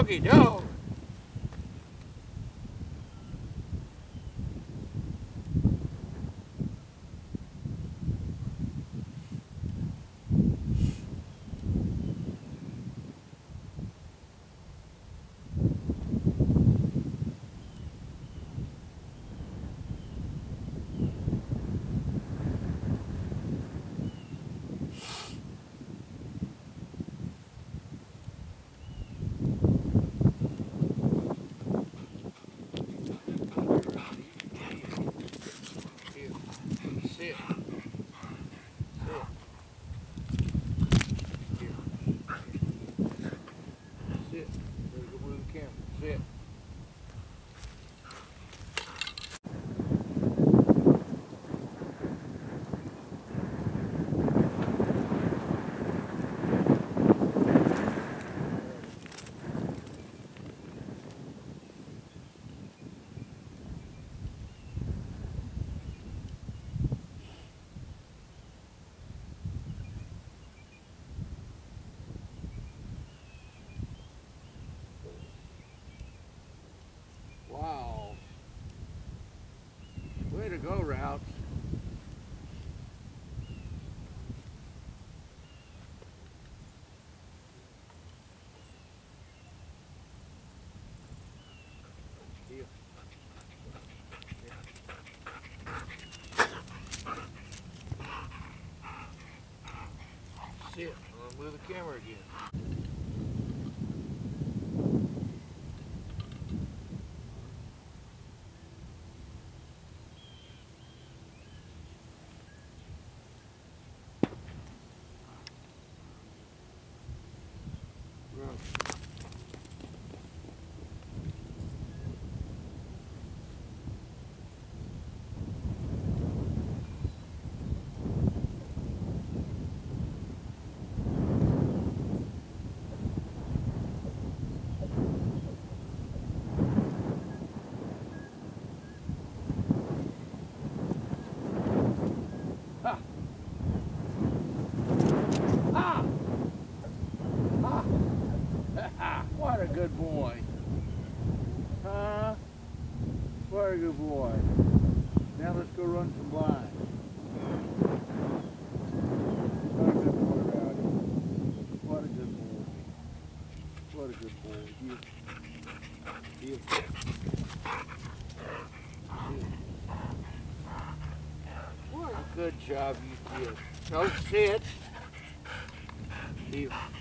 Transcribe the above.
Doggy dog. Sit. Sit. There's the blue camera. Sit. Wow. Way to go, Routes. Here. Sit. I'm gonna move the camera again. What a good boy. Huh? What a good boy. Now let's go run some blinds. What a good boy, Rowdy. What a good boy. What a good boy. Here. What a good job you did. No, sit. Here.